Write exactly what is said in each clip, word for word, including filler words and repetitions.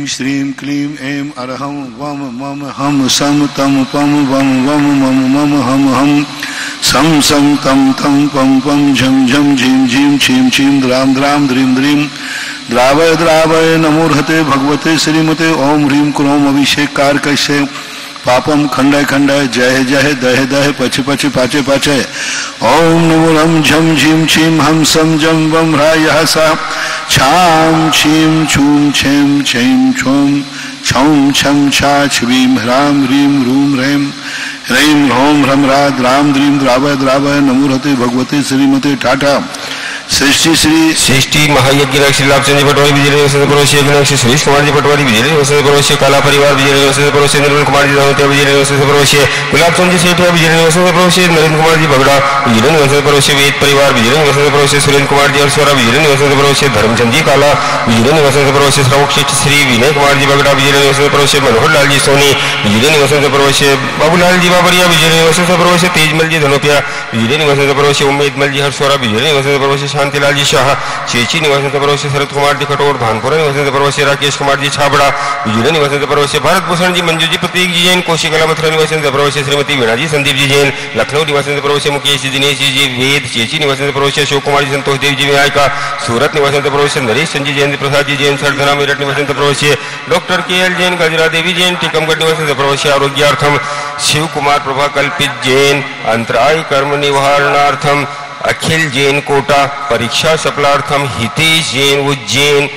श्रीं क्लीं ऐं अरहं वम मम हम सम तम पम वम वम मम मम हम हम सम सम तम तम पम पम झम झम झीं झीं छीं छीं द्राम द्राम द्रीं द्रीं द्रावय द्रावय नमोर्हते भगवते श्रीमते ओम ह्रीं क्रोम अभिषेक कारकस्य पापम खंडय खंडय जय जय दह दह पच पच पाचे पाचे ओम नमो रम झम झीं छीं हम सम जम वम ह्रायः सा छाम छीं छूं छें छैं छौं छौं छम छा छवीं ह्रां ह्रीं रूं ह्रैं ह्रैं ह्रौं ह्रम ह्रा द्राम द्रीं द्रावय द्रावय नमोर्हते भगवते श्रीमते टाटा सृष्टि श्री सृष्टि महायज्ञ श्री लाभचंद पटवारी विजय परोशी श्री सुरेश कुमार जी पटवारी विजय परोशी काला परिवार विजय परोशी निर्मल कुमार जी दावतिया विजय परोशी गुलाबचंद जी सेठिया विजय परोशी नरेंद्र कुमार जी भगड़ा विजय परोशी वेद परिवार विजय परोशी सुरेंद्र कुमार जी अरसोरा विजय परोशी धर्मचंद जी काला विजय परोशी श्रवक्षित श्री विनय कुमार जी भगड़ा विजय परोशी मनोहर लाल जी सोनी विजय परोशी बाबूलाल जी बाबरिया विजय परोशी तेजमल जी धनोपिया विजय परोशी उम्मीदमल जी हरसोरा विजय परोशी शांतिलाल जी शाह चेची निवासी परोशी शरद कुमार जी खटोर भानपुरा निवासी परोशी राकेश कुमार जी छाबड़ा विजय निवासी परोशी भारत भूषण जी मंजू जी प्रतीक जी जैन कोशिकला मथुरा निवासी परोशी श्रीमती वीणा जी संदीप जी जैन लखनऊ निवासी परोशी मुकेश जी दिनेश जी वेद चेची निवासी परोशी अशोक कुमार जी संतोष देव जी विनायका सूरत निवासी परोशी नरेश चंद जी जैन प्रसाद जी जैन सरधना मेरठ निवासी परोशी doctor K L Jain Gajra Devi Jain Tikamgarh निवासी परोशी आरोग्यार्थम शिव कुमार प्रभा कल्पित जैन अंतराय कर्म निवारणार्थम अखिल जैन कोटा परीक्षा सफलार्थम हितेश जैन उज्जैन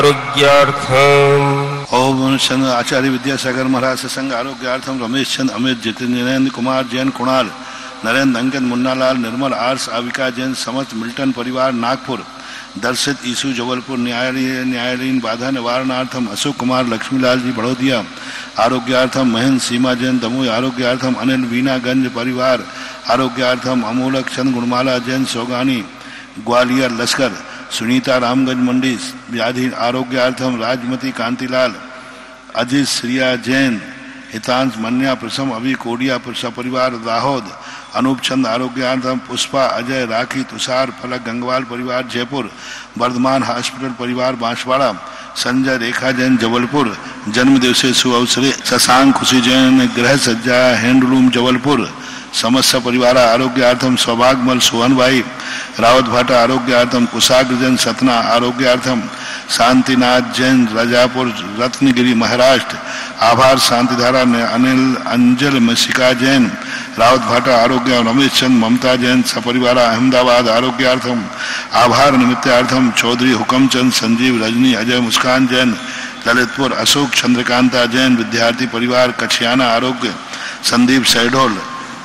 आरोग्यार्थम ओम चंद आचार्य विद्यासागर महाराज संघ आरोग्यार्थम रमेश चंद अमित जितेंद्र नरेंद्र कुमार जैन कुणाल नरेंद्र अंकित मुन्नालाल निर्मल आर्स आविका जैन समस्त मिल्टन परिवार नागपुर दर्शित ईसु जबलपुर न्यायालय न्यायालयीन बाधा निवारणार्थम अशोक कुमार लक्ष्मीलाल जी बड़ौदिया आरोग्यार्थम महेंद्र सीमा जैन दमोह आरोग्यार्थम अनिल वीनागंज परिवार आरोग्यार्थम अमोलक चंद गुणमाला जैन सोगानी ग्वालियर लश्कर सुनीता रामगंज मंडी व्याधि आरोग्यार्थम राजमती कांतिलाल अजीत श्रिया जैन हितांश मन्या प्रसम अभी कोडिया परिवार दाहोद अनूप चंद आरोग्यार्थम पुष्पा अजय राखी तुषार फलक गंगवाल परिवार जयपुर वर्धमान हॉस्पिटल परिवार बांसवाड़ा संजय रेखा जैन जबलपुर जन्म दिवसे शुभ अवसरे शशांक खुशी जैन गृह सज्जा हैंडलूम जबलपुर समस्त परिवार आरोग्यार्थम सौभाग्यमल सोहन भाई रावत भाटा आरोग्यार्थम कुशाग्र जैन सतना आरोग्यार्थम शांतिनाथ जैन राजापुर रत्नगिरी महाराष्ट्र आभार शांतिधारा अनिल अंजल मशिका जैन रावत भाटा आरोग्य रमेश चंद ममता जैन सपरिवार अहमदाबाद आरोग्यार्थम आभार निमित्तार्थम चौधरी हुकमचंद संजीव रजनी अजय मुस्कान जैन ललितपुर अशोक चंद्रकांता जैन विद्यार्थी परिवार कछियाना आरोग्य संदीप सैडोल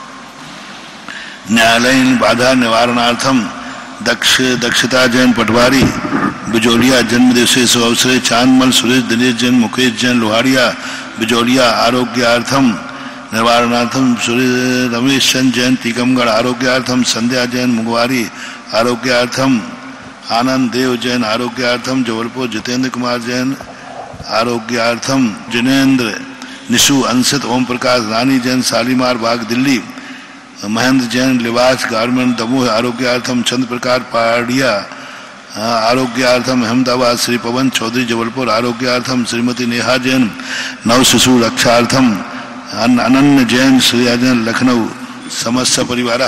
न्यायालयीन बाधा निवारणार्थम दक्ष दक्षता जैन पटवारी बिजोलिया जन्म दिवसे शुभ अवसरे चांदमल सुरेश दिनेश जैन मुकेश जैन लोहारिया बिजोलिया आरोग्यार्थम निवारणार्थम सुरेश रमेश चंद जैन टीकमगढ़ आरोग्यार्थम संध्या जैन मुगवारी आरोग्यार्थम आनंद देव जैन आरोग्यार्थम जबलपुर जितेंद्र कुमार जैन आरोग्यार्थम जिनेन्द्र निशु अंशित ओम प्रकाश रानी जैन शालीमार बाग दिल्ली महेंद्र जैन लिबास गारमेंट दमोह आरोग्यार्थम चंद्र प्रकाश पहाड़िया आरोग्यार्थम अहमदाबाद श्री पवन चौधरी जबलपुर आरोग्यार्थम श्रीमती नेहा जैन नव शिशु रक्षार्थम अनन्य जैन श्रिया जैन लखनऊ समस्त परिवार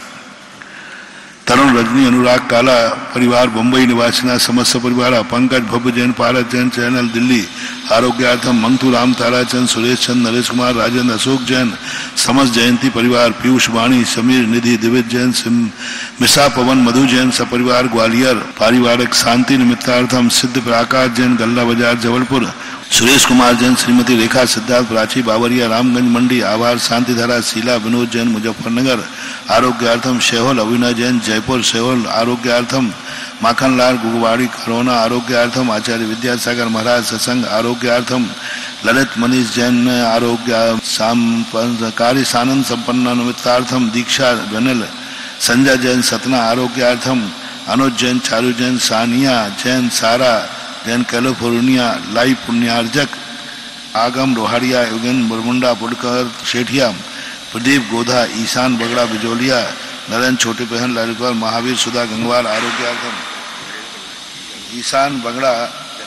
तरुण रजनी अनुराग काला परिवार मुंबई निवासिना समस्त परिवार पंकज भव्य जैन पारस जैन चैनल दिल्ली आरोग्यार्थम मंगतू राम ताराचंद सुरेश चंद नरेश कुमार राजेंद्र अशोक जैन समस्त जयंती परिवार पीयूष वाणी समीर निधि दिविज जैन मिसा पवन मधु जैन सपरिवार ग्वालियर पारिवारिक शांति निमित्तार्थम सिद्ध प्रकाश जैन गल्ला बाजार जबलपुर सुरेश कुमार जैन श्रीमती रेखा सिद्धार्थ प्राची बावरिया रामगंज मंडी आभार शांतिधारा शीला विनोद जैन मुजफ्फरनगर आरोग्यार्थम शेहोल अविनय जैन जयपुर शेहोल आरोग्यार्थम माखनलाल गुगवाड़ी करोना आरोग्यार्थम आचार्य विद्यासागर महाराज सत्संग आरोग्यार्थम ललित मनीष जैन आरोग्य कार्य सानंद संपन्न निमित्तार्थम दीक्षा गनल संजय जैन सतना आरोग्यार्थम अनुज जैन चारू जैन सानिया जैन सारा जैन कैलिफोर्निया लाई पुण्यार्जक आगम रोहाड़िया युगन बुरमुंडा पुड़कर शेठिया प्रदीप गोधा ईशान बगड़ा बिजोलिया नरेंद्र छोटे बहन ललितवाल महावीर सुधा गंगवाल आरोग्यार्थम ईशान बगड़ा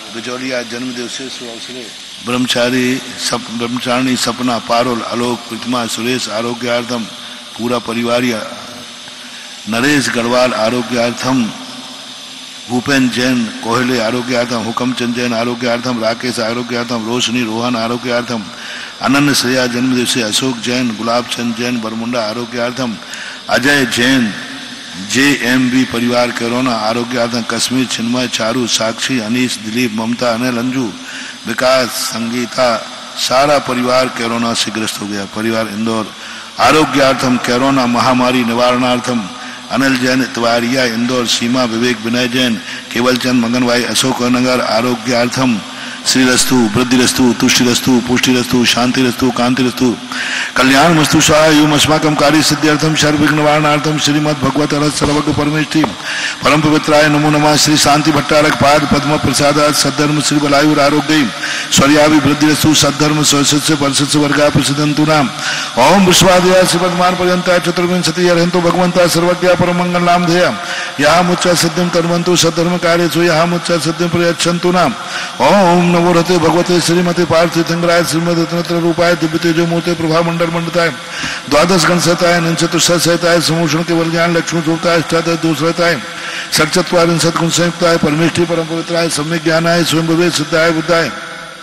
बिजौलिया जन्म दिवसे अवसरे ब्रह्मचारी सप ब्रह्मचारिणी सपना पारुल आलोक प्रतिमा सुरेश आरोग्यार्थम पूरा परिवार या नरेश गढ़वाल आरोग्यार्थम भूपेन जैन कोहले आरोग्यार्थम हुकमचंद जैन आरोग्यार्थम राकेश आरोग्यार्थम रोशनी रोहन आरोग्यार्थम अनन्य श्रेया जन्म दिवसे अशोक जैन गुलाब चंद जैन बरमुंडा आरोग्यार्थम Ajay Jain J M B परिवार कोरोना आरोग्यार्थम कश्मीर चिन्मय चारू साक्षी अनीश दिलीप ममता अनिल अंजू विकास संगीता सारा परिवार कोरोना से ग्रस्त हो गया। परिवार इंदौर आरोग्यार्थम कोरोना महामारी निवारणार्थम अनिल जैन इतवारिया इंदौर सीमा विवेक विनय जैन केवल चंद मगनभाई अशोकनगर आरोग्यार्थम श्रीरस्तु वृद्धिरस्तु तुष्टिरस्तु पुष्टिरस्तु शांतिरस्तु कांतिरस्तु कल्याण मस्तु स्वायुम अस्माकं कार्य सिद्ध्यर्थम सर्वविघ्न निवारणार्थम श्रीमद् भगवत रस सर्वज्ञ परमेष्टि परम पवित्राय नमो नमः। श्री शांति भट्टारक पाद पद्म प्रसादात सद्धर्म श्री बलायुर आरोग्य स्वर्याभि वृद्धिरस्तु सद्धर्म स्वस्य परसस्य वर्गा प्रसिद्धंतु नाम ओम विश्वादया श्रीपद्मान पर्यंता चतुर्विंशति अर्हंतो भगवंता सर्वज्ञ परम मंगल नाम ध्येय यहा मुच्चा सिद्धिं कर्मन्तु सद्धर्म कार्येषु यहा मुच्चा सिद्धिं प्रयच्छन्तु नाम ओम नमो रते भगवते श्रीमते पार्थिवंगराय श्रीमते तंत्र रूपाय दिव्य तेजो मूर्ते प्रभा मंडल मंडताय द्वादश गण सताय चतुर्थ सहिताय समूषण केवल ज्ञान लक्ष्मी जोताय अष्टादश दूसरताय षटचत्वारिंशत् गुण संयुक्ताय परमेष्टि परम पवित्राय सम्यक ज्ञानाय स्वयं भवे सिद्धाय बुद्धाय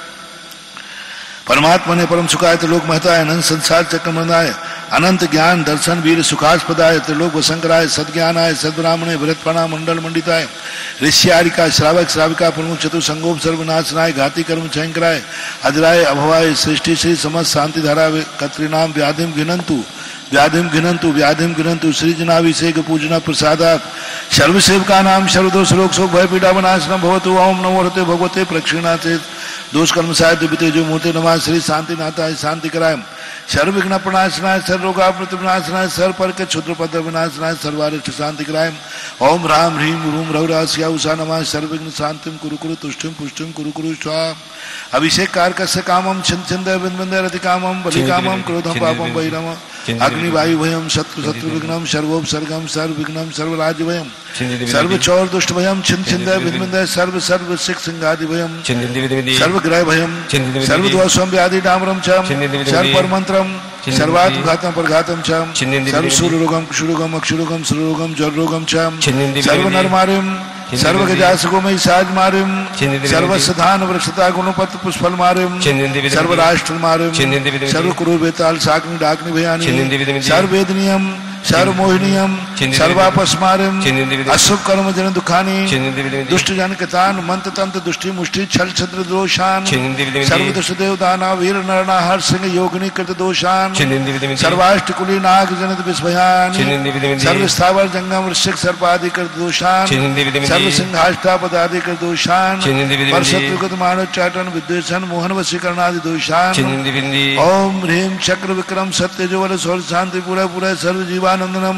परमात्मा ने परम सुखाय त्रिलोक महताय अनंत संसार चक्रमंदाय अनंत ज्ञान दर्शन वीर सुखास्पदाय त्रिलोक वसंकराय सद्ज्ञानाय सद्ब्राह्मणे भरतपणा मंडल मंडिताय ऋष्यारिका श्रावक श्राविका प्रमुख चतुसंगोप सर्वनाशनाय घाती कर्म छयंकराय अजराय अभवाय सृष्टि श्री समस्त शांति धारा कत्रिनाम व्याधिम घिनंतु व्याधिम घिनंतु व्याधिम घिनंतु श्री जनाभिषेक पूजना प्रसादात सर्वसेवका नाम सर्वदोष रोग शोक भय पीड़ा विनाशनम भवतु ओम नमो रते भगवते प्रक्षिणाते दोष कर्म साहित्य तेजो मूर्ति नमः श्री शांति नाथाय शांति कराय सर्व विघ्न प्रणाशनाय सर्व रोगा प्रतिविनाशनाय सर्व पर के क्षुद्र पद विनाशनाय सर्वारिष्ट शांति कराय ओम राम ह्रीम रूम रघुरास्या उषा नमः सर्व विघ्न शांतिम कुरु कुरु तुष्टिम पुष्टिम कुरु कुरु स्वाहा अभिषेक कारकस्य कामम छिन छिंद बिंद रति कामम बलि कामम क्रोधम पापम वैरम अग्नि वायु भयम शत्रु शत्रु विघ्नम सर्वोपसर्गम सर्व विघ्नम सर्वराज्य भयम सर्व चौर दुष्ट भयम छिन छिंद बिंद सर्व सर्व सिख सिंहादि भयम सर्व ग्रह भयम सर्व दोषम व्याधि डामरम चम सर्व परमंत्रम सर्वात्म घातम प्रघातम चम सर्व सूर्यरोगम क्षुरोगम अक्षुरोगम सुरोगम जलरोगम चम सर्व नरमारिम सर्व गजासुगोमय साज मारिम सर्व सधान वृक्षता गुणपत पुष्पल मारिम सर्व राष्ट्र मारिम सर्व कुरु बेताल साग्नि डाग्नि भयानि सर्व वेदनियम सर्व मोहिनियम सर्वापस मारिम अशुभ कर्म जन दुखानि दुष्ट जन कतान मंत्र तंत्र दुष्टि मुष्टि छल छद्र दोषान सर्व दुष्ट देव दाना वीर नरनाहर सिंह योगिनी कृत दोषान सर्वाष्ट कुली नाग जनित विस्भयानि सर्व स्थावर जंगम वृश्चिक सर्पादि कृत दोषान सर्व सिंहाष्टा पदादि कृत दोषान परशत्रुगत मानव चाटन विद्वेषण मोहन वशीकरणादि दोषान ओम ह्रीम चक्र विक्रम सत्य जोवल स्वर शांति पूरा पूरा सर्व जीवानंदनम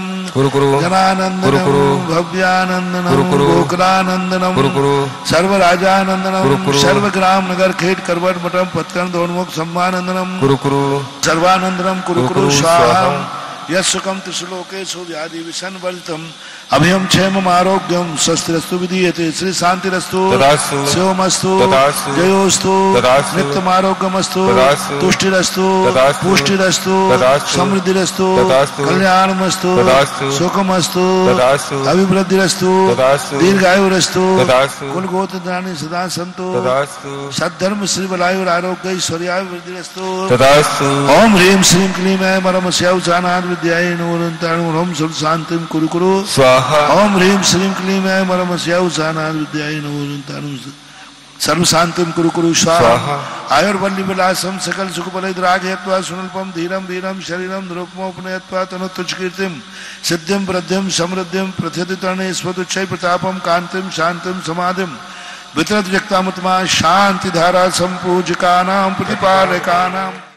जनानंदनम भव्यानंदनम गोकुलानंदनम सर्व राजानंदनम सर्व ग्राम नगर खेत करवट मठम पत्कन दोन्मुख सम्मानंदनम सर्वानंदनम कुरु कुरु स्वाहा यस्सुकम त्रिश्लोकेषु व्याधि विषण बलितम अभयम क्षेमम आरोग्यम स्वस्तिरस्तु विधीयते श्री शांतिरस्तु शिवमस्तु जयोस्तु नित्यम आरोग्यमस्तु तुष्टिरस्तु पुष्टिरस्तु समृद्धिरस्तु कल्याणमस्तु सुखमस्तु अभिवृद्धिरस्तु दीर्घायुरस्तु कुलगोत्र दानी सदा सन्तु सद्धर्म श्री बलायुर आरोग्य ऐश्वर्याभिवृद्धिरस्तु ओम ह्रीं श्रीं क्लीं ऐं परमस्यां जानाद् विद्यायै नमोरन्ताणुरहं सर्व शांतिं कुरु कुरु ओम ह्रीं श्रीं क्लीं ऐं परमस्यां जानाद् विद्यायै नमोरन्ताणुं सर्व शांतिं कुरु कुरु स्वाहा आयुर्वल्ली विलासम सकल सुख बल द्राघयत्वा सुनल्पम धीरम वीरम शरीरम निरुपमोपनयत्वा तनुतुच्च कीर्तिम सिद्धिम वृद्धिम समृद्धिम प्रथिततरणे स्वतुच्छै प्रतापम कांतिम शांतिम समाधिम वितरत व्यक्तामुत्मा शांति धारा संपूजकानां प्रतिपालकानां